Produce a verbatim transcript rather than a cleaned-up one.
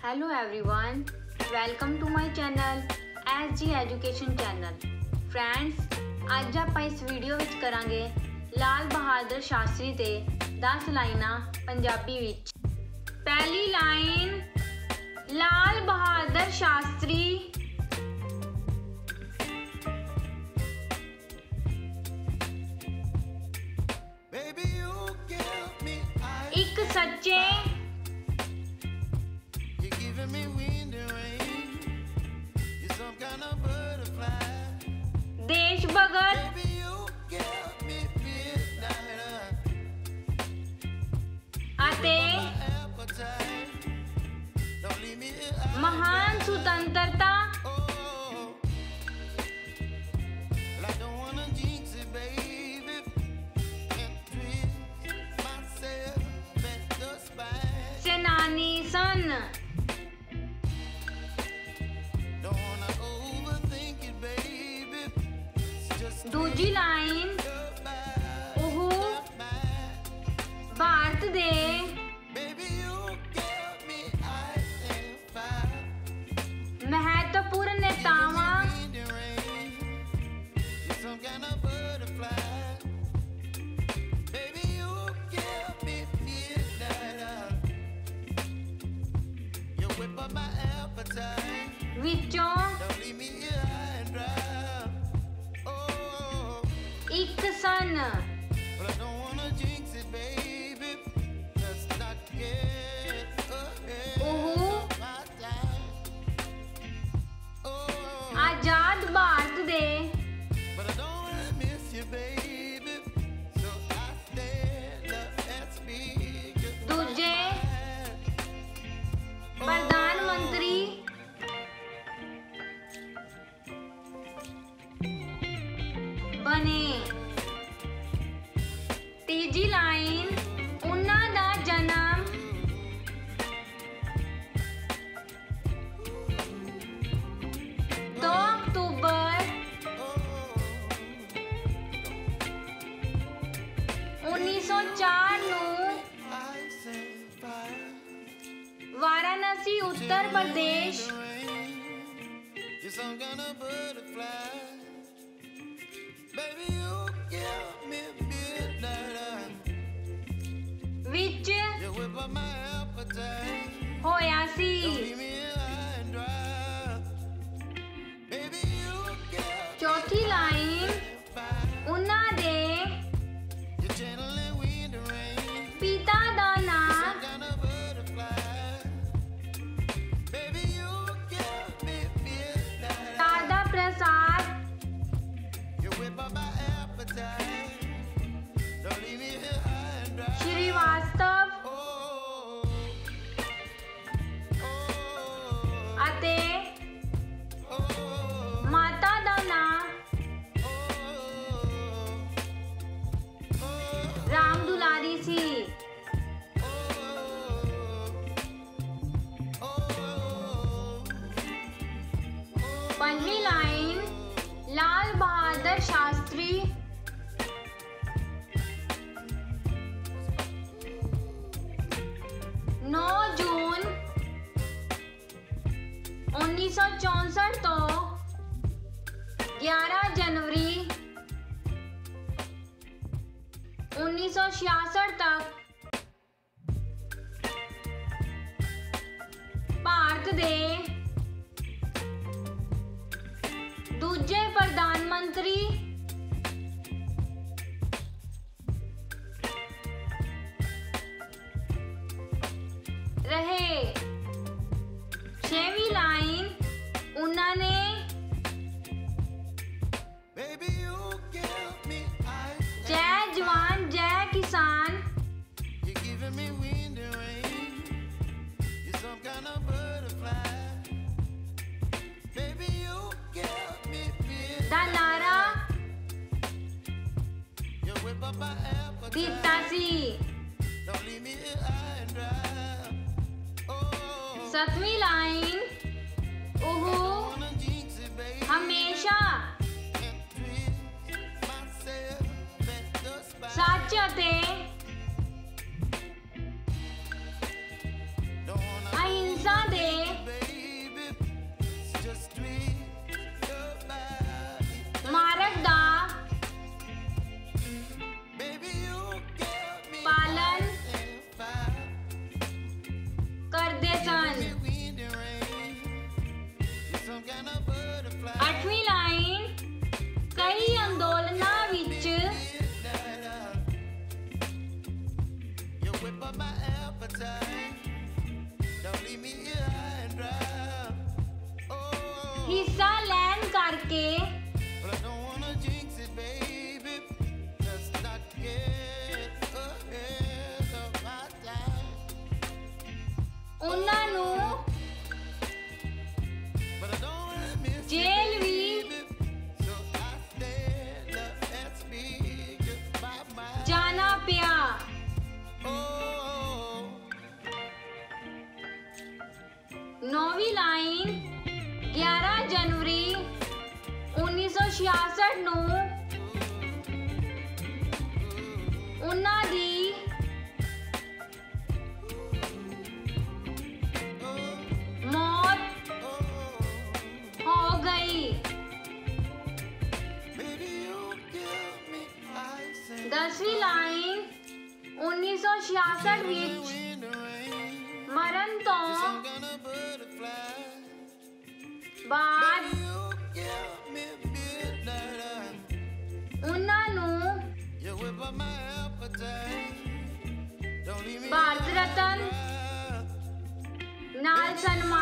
Hello everyone, welcome to my channel S G Education Channel. Friends, ਅੱਜ ਆਪਾਂ ਇਸ video ਵਿੱਚ ਕਰਾਂਗੇ ਲਾਲ ਬਹਾਦਰ ਸ਼ਾਸਤਰੀ ਤੇ ਦਸ ਲਾਈਨਾਂ ਪੰਜਾਬੀ ਵਿੱਚ। ਪਹਿਲੀ ਲਾਈਨ, ਲਾਲ ਬਹਾਦਰ ਸ਼ਾਸਤਰੀ ਇੱਕ ਸੱਚੇ देश भगत अते महान सुतंत्रता सेनानी सन। दूजी लाइन, ਉਹ ਭਾਰਤ ਦੇ ਮਹੱਤਵਪੂਰਨ ਨੇਤਾਵਾਂ ਵਿੱਚੋਂ ਇੱਕ ਸਨ। ਉਹ ਆਜ਼ਾਦ ਭਾਰਤ ਦੇ ਦੂਜੇ ਪ੍ਰਧਾਨ ਮੰਤਰੀ ਬਣੇ। ਤੀਜੀ ਲਾਈਨ, ਉਹਨਾਂ ਦਾ ਜਨਮ ਦੋ ਅਕਤੂਬਰ ਉੱਨੀ ਸੌ ਚਾਰ ਨੂੰ ਵਾਰਾਣਸੀ, ਉੱਤਰ ਪ੍ਰਦੇਸ਼ ਵਿੱਚ ਹੋਇਆ ਸੀ। ਚੌਥੀ ਲਾਈਨ, ਉਹਨਾਂ ਦੇ ਪਿਤਾ ਦਾ ਨਾਮ ਦਾਦਾ ਪ੍ਰਸਾਦ श्रीवास्तव ਅਤੇ ਮਾਤਾ ਦਾ ਨਾਮ ਰਾਮ ਦੁਲਾਰੀ ਸੀ। ਪੰਜਵੀਂ ਲਾਈਨ, ਲਾਲ ਬਹਾਦਰ ਸ਼ਾਸਤਰੀ ਨੌ ਜੂਨ ਉੱਨੀ ਸੌ ਚੌਂਸਠ ਤੋਂ ਗਿਆਰਾਂ ਜਨਵਰੀ ਉੱਨੀ ਸੌ ਛਿਆਸਠ ਤੱਕ ਭਾਰਤ ਦੇ ਦੂਜੇ ਪ੍ਰਧਾਨ ਮੰਤਰੀ ਰਹੇ। ਛੇਵੀਂ ਲਾਈਨ, ਉਹਨਾਂ ਨੇ ਜੈ ਜਵਾਨ ਜੈ ਕਿਸਾਨ ਦਾ ਨਾਰਾ ਦਿੱਤਾ ਸੀ। ਸੱਤਵੀਂ ਲਾਈਨ, ਉਹ ਹਮੇਸ਼ਾ ਸੱਚ ਅਤੇ ਅਹਿੰਸਾ ਦੇ हिस्सा लैन करके उन्हां नूं जेल भी जाना पिया। नौवीं लाइन ग्यारह जनवरी उन्नीस सौ छियासठ नूं उन्हां दी मौत हो गई। दसवीं लाइन उन्नीस सौ छियासठ विच मरण तो बाद उन्हां नूं भारत रत्न नाल सन्मान